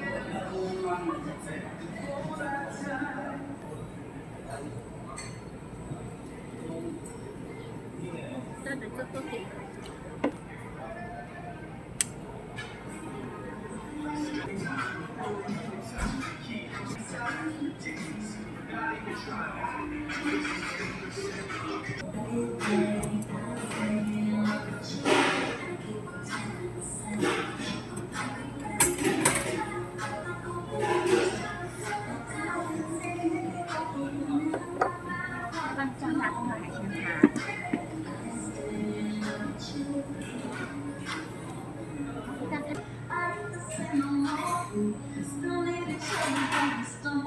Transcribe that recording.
だってちょっとけ。刚上大东的海鲜茶。但它